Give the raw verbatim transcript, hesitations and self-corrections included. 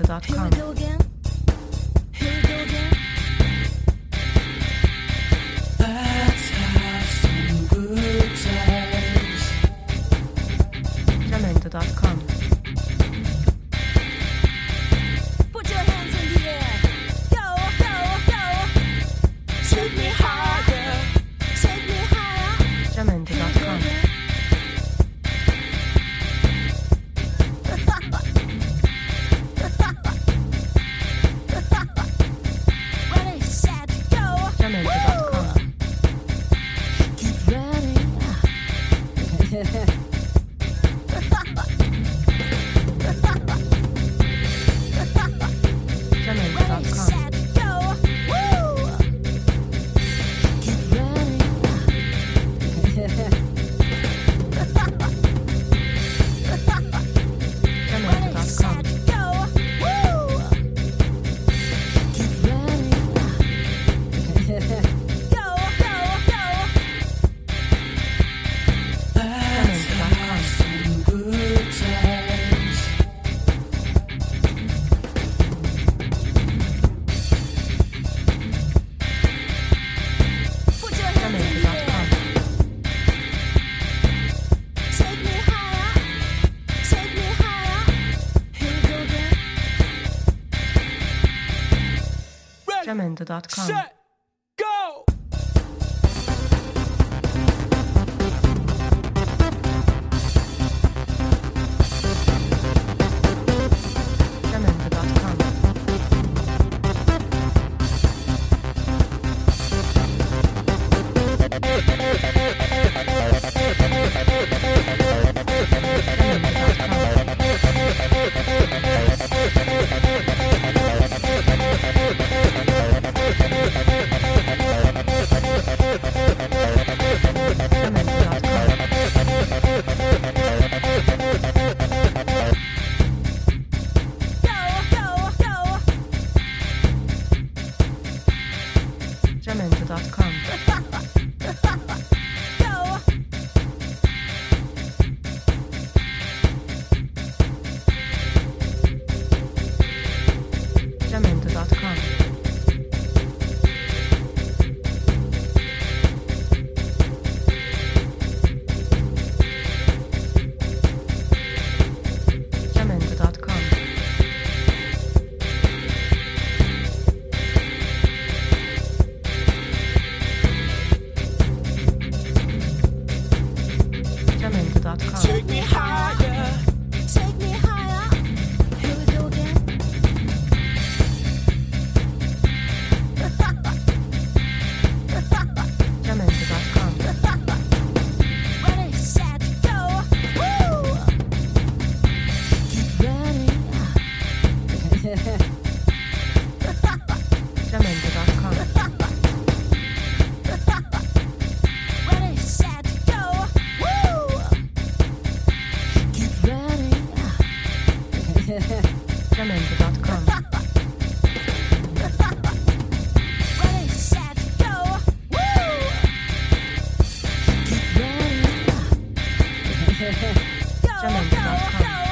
dot com. dot com. Put your hands in the air. Go, go, go. Take me higher. Take me higher. Jamendo dot com. Ready, set, go. Jamendo dot com. Get ready. Jamendo dot com. Set, go! Jamendo dot com. Jamendo dot com. Jamendo dot com. Jamendo dot com. Jamendo dot com. Take me higher. Take me higher. Here we go again. Jamendo dot com. Ready, set, go. Woo! Get ready. Jamendo dot com. Ready, set, go. Woo! Get ready. Jamendo dot com. Ready, set, go. Woo! Get ready. Go, Jamendo dot go, com. go.